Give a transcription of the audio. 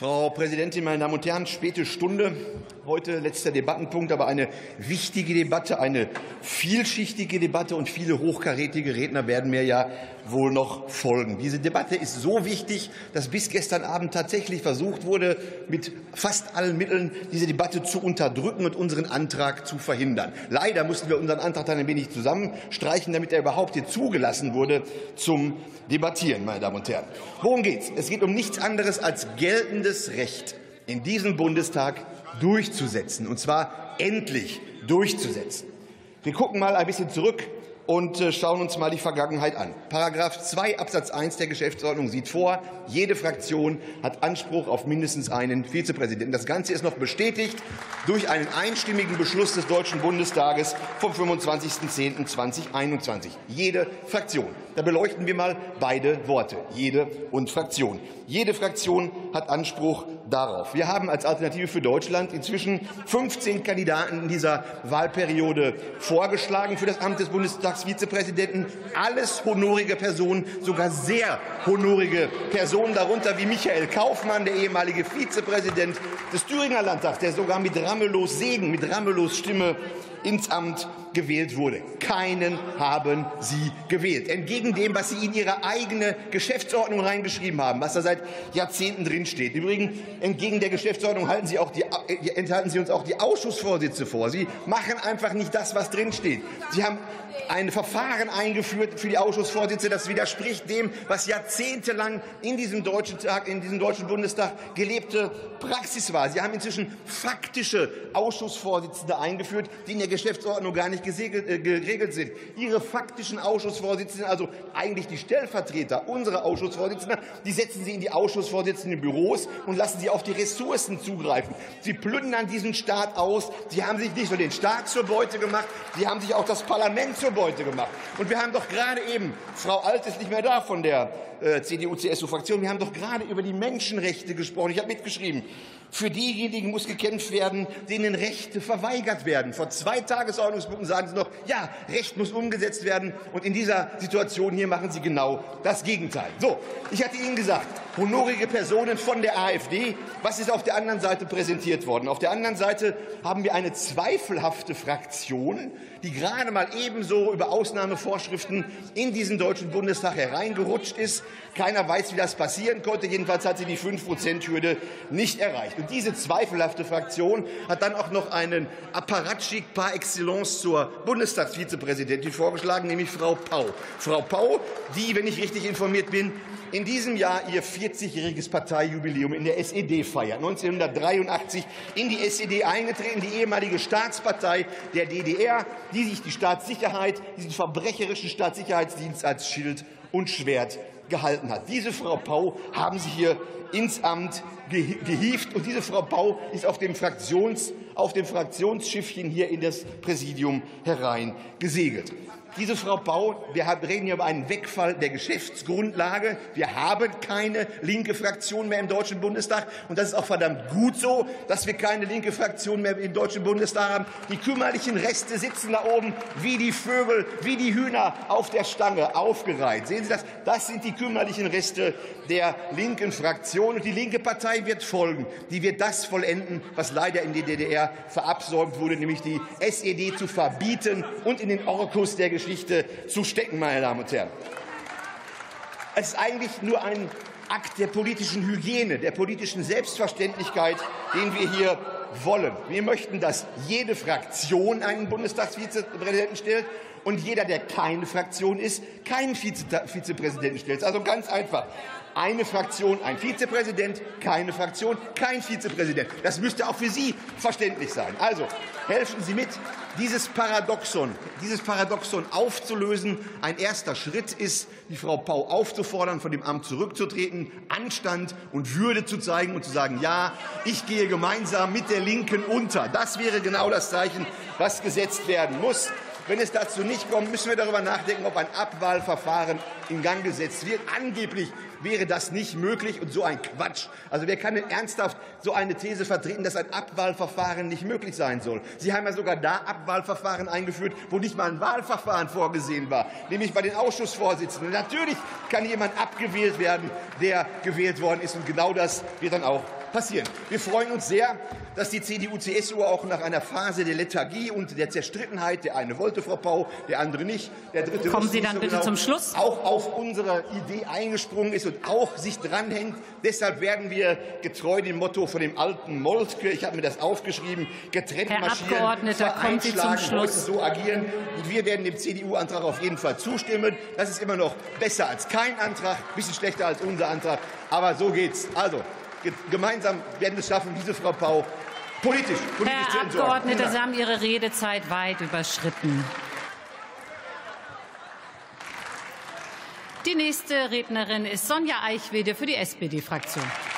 Frau Präsidentin, meine Damen und Herren! Späte Stunde, heute letzter Debattenpunkt, aber eine wichtige Debatte, eine vielschichtige Debatte, und viele hochkarätige Redner werden mir ja wohl noch folgen. Diese Debatte ist so wichtig, dass bis gestern Abend tatsächlich versucht wurde, mit fast allen Mitteln diese Debatte zu unterdrücken und unseren Antrag zu verhindern. Leider mussten wir unseren Antrag dann ein wenig zusammenstreichen, damit er überhaupt hier zugelassen wurde zum Debattieren. Meine Damen und Herren, worum geht's? Es geht um nichts anderes als geltendes Recht in diesem Bundestag durchzusetzen, und zwar endlich durchzusetzen. Wir gucken mal ein bisschen zurück und schauen uns mal die Vergangenheit an. Paragraph 2 Absatz 1 der Geschäftsordnung sieht vor, jede Fraktion hat Anspruch auf mindestens einen Vizepräsidenten. Das Ganze ist noch bestätigt durch einen einstimmigen Beschluss des Deutschen Bundestages vom 25.10.2021. Jede Fraktion. Da beleuchten wir mal beide Worte, jede und Fraktion. Jede Fraktion hat Anspruch darauf. Wir haben als Alternative für Deutschland inzwischen 15 Kandidaten in dieser Wahlperiode vorgeschlagen für das Amt des Bundestagsvizepräsidenten. Alles honorige Personen, sogar sehr honorige Personen, darunter wie Michael Kaufmann, der ehemalige Vizepräsident des Thüringer Landtags, der sogar mit Ramelows Segen, mit Ramelows Stimme ins Amt gewählt wurde. Keinen haben Sie gewählt. Entgegen dem, was Sie in Ihre eigene Geschäftsordnung reingeschrieben haben, was da seit Jahrzehnten drinsteht. Übrigens, entgegen der Geschäftsordnung enthalten Sie uns auch die Ausschussvorsitze vor. Sie machen einfach nicht das, was drinsteht. Sie haben ein Verfahren eingeführt für die Ausschussvorsitze, das widerspricht dem, was jahrzehntelang in diesem Deutschen Bundestag gelebte Praxis war. Sie haben inzwischen faktische Ausschussvorsitzende eingeführt, die in der Geschäftsordnung gar nicht geregelt sind. Ihre faktischen Ausschussvorsitzenden, also eigentlich die Stellvertreter unserer Ausschussvorsitzenden, die setzen Sie in die Ausschussvorsitzendenbüros und lassen Sie auf die Ressourcen zugreifen. Sie plündern diesen Staat aus. Sie haben sich nicht nur den Staat zur Beute gemacht, Sie haben sich auch das Parlament zur Beute gemacht. Und wir haben doch gerade eben, Frau Alt ist nicht mehr da von der CDU-CSU-Fraktion, wir haben doch gerade über die Menschenrechte gesprochen. Ich habe mitgeschrieben. Für diejenigen muss gekämpft werden, denen Rechte verweigert werden. Vor 2 Tagesordnungspunkten sagen Sie noch, ja, Recht muss umgesetzt werden. Und in dieser Situation hier machen Sie genau das Gegenteil. So, ich hatte Ihnen gesagt, honorige Personen von der AfD. Was ist auf der anderen Seite präsentiert worden? Auf der anderen Seite haben wir eine zweifelhafte Fraktion, die gerade mal ebenso über Ausnahmevorschriften in diesen Deutschen Bundestag hereingerutscht ist. Keiner weiß, wie das passieren konnte. Jedenfalls hat sie die 5%-Hürde nicht erreicht. Und diese zweifelhafte Fraktion hat dann auch noch einen Apparatschik par excellence zur Bundestagsvizepräsidentin vorgeschlagen, nämlich Frau Pau. Frau Pau, die, wenn ich richtig informiert bin, in diesem Jahr ihr 40-jähriges Parteijubiläum in der SED feiert. 1983 in die SED eingetreten, die ehemalige Staatspartei der DDR, die sich die Staatssicherheit, diesen verbrecherischen Staatssicherheitsdienst als Schild und Schwert gehalten hat. Diese Frau Pau haben Sie hier ins Amt gehievt, und diese Frau Pau ist auf dem Fraktionsschiffchen hier in das Präsidium hereingesegelt. Diese Frau Pau, wir reden hier über einen Wegfall der Geschäftsgrundlage. Wir haben keine linke Fraktion mehr im Deutschen Bundestag. Und das ist auch verdammt gut so, dass wir keine linke Fraktion mehr im Deutschen Bundestag haben. Die kümmerlichen Reste sitzen da oben wie die Vögel, wie die Hühner auf der Stange aufgereiht. Sehen Sie das? Das sind die kümmerlichen Reste der linken Fraktion. Und die linke Partei wird folgen. Die wird das vollenden, was leider in der DDR verabsäumt wurde, nämlich die SED zu verbieten und in den Orkus der Geschichte zu stecken, meine Damen und Herren. Es ist eigentlich nur ein Akt der politischen Hygiene, der politischen Selbstverständlichkeit, den wir hier wollen. Wir möchten, dass jede Fraktion einen Bundestagsvizepräsidenten stellt und jeder, der keine Fraktion ist, keinen Vizepräsidenten stellt. Also ganz einfach. Eine Fraktion, ein Vizepräsident, keine Fraktion, kein Vizepräsident. Das müsste auch für Sie verständlich sein. Also helfen Sie mit, dieses Paradoxon aufzulösen. Ein erster Schritt ist, die Frau Pau aufzufordern, von dem Amt zurückzutreten, Anstand und Würde zu zeigen und zu sagen, ja, ich gehe gemeinsam mit der Linken unter. Das wäre genau das Zeichen, was gesetzt werden muss. Wenn es dazu nicht kommt, müssen wir darüber nachdenken, ob ein Abwahlverfahren in Gang gesetzt wird. Angeblich wäre das nicht möglich und so ein Quatsch. Also wer kann denn ernsthaft so eine These vertreten, dass ein Abwahlverfahren nicht möglich sein soll? Sie haben ja sogar da Abwahlverfahren eingeführt, wo nicht mal ein Wahlverfahren vorgesehen war, nämlich bei den Ausschussvorsitzenden. Natürlich kann jemand abgewählt werden, der gewählt worden ist, und genau das wird dann auch passieren. Wir freuen uns sehr, dass die CDU-CSU auch nach einer Phase der Lethargie und der Zerstrittenheit, der eine wollte Frau Pau, der andere nicht, der dritte kommen Sie nicht dann so bitte genau, zum Schluss, auch auf unsere Idee eingesprungen ist und auch sich dranhängt. Deshalb werden wir getreu dem Motto von dem alten Moltke, ich habe mir das aufgeschrieben, getrennt Herr marschieren, Abgeordneter, kommen Sie zum Schluss. heute so agieren. Wir werden dem CDU-Antrag auf jeden Fall zustimmen. Das ist immer noch besser als kein Antrag, ein bisschen schlechter als unser Antrag, aber so geht's. Also gemeinsam werden wir es schaffen, diese Frau Pau politisch zu entsorgen. Herr Abgeordneter, Sie haben Ihre Redezeit weit überschritten. Die nächste Rednerin ist Sonja Eichwede für die SPD-Fraktion.